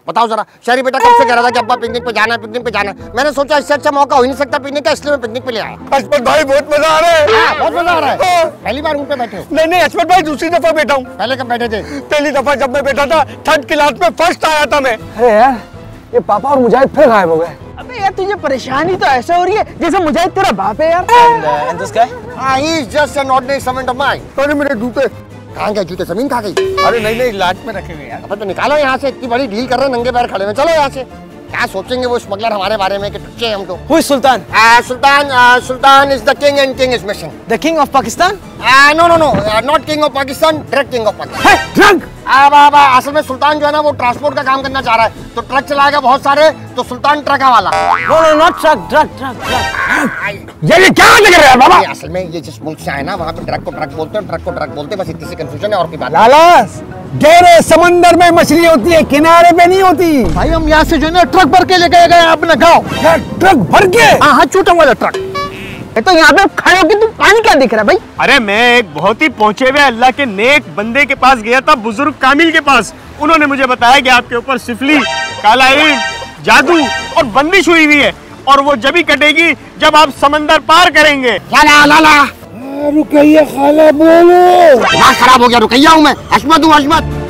बताओ जरा, शहरी बेटा कब से कह रहा था कि अब्बा पिकनिक पे जाना है, पिकनिक पे जाना है। मैंने सोचा इससे अच्छा मौका हो ही नहीं सकता पिकनिक का, इसलिए मैं पिकनिक पे ले आया। अशमत भाई बहुत मजा आ रहा है। बहुत मजा आ रहा है। पहली बार ऊँट पे बैठे हो? नहीं अशमत भाई दूसरी दफा बैठा हूँ। पहले कब बैठे थे? पहली दफा जब मैं बैठा था 3rd क्लास में फर्स्ट आया था मैं। अरे यार ये पापा और मुजाहिद फिर गायब हो गए। अबे यार तुझे परेशानी तो ऐसा हो रही है जैसे मुजाहिद तेरा बाप है यार। And this guy? He is just an ordinary servant of mine। अरे मेरे जूते। कहाँ गए जूते? जमीन खा गई? अरे नहीं लाट में रखे हुए यार। अब तो निकालो यहाँ से, इतनी बड़ी डील कर रहे हैं, नंगे पैर खड़े में। चलो यहाँ से। क्या सोचेंगे वो स्मगलर हमारे बारे में कि टुच्चे हम तो। Who is Sultan? Sultan is the king and king is missing। The king of Pakistan? No, not king of Pakistan, direct king of Pakistan। Hey, drunk! असल में सुल्तान जो है ना वो ट्रांसपोर्ट का काम करना चाह रहा है, तो ट्रक चलाएगा बहुत सारे, तो सुल्तान ट्रका वाला। No, not truck, truck। ये क्या लग रहा है बाबा? असल में ये जिस मुल्क से आए ना वहाँ पे ट्रक को ट्रक बोलते हैं, ट्रक को ट्रक बोलते हैं, बस इतनी सी कंफ्यूजन है और की बात। लालास गहरे समंदर में मछली होती है, किनारे पे नहीं होती। भाई हम यहाँ से जो है ना ट्रक भर के लेके गए अपना गाँव। ट्रक भर के? हाँ छोटा वाला ट्रक। तो यहाँ पे खड़े होकर तू पानी क्या दिख रहा है भाई? अरे मैं एक बहुत ही पहुंचे हुए अल्लाह के नेक बंदे के पास गया था, बुजुर्ग कामिल के पास। उन्होंने मुझे बताया कि आपके ऊपर सिफली, काला इल्म, जादू और बंदिश हुई हुई है, और वो जब ही कटेगी जब आप समंदर पार करेंगे। लाला रुकैया खाला बोलो। दिमाग खराब हो गया, रुकैया हूँ मैं, अशमत हूँ अशमत।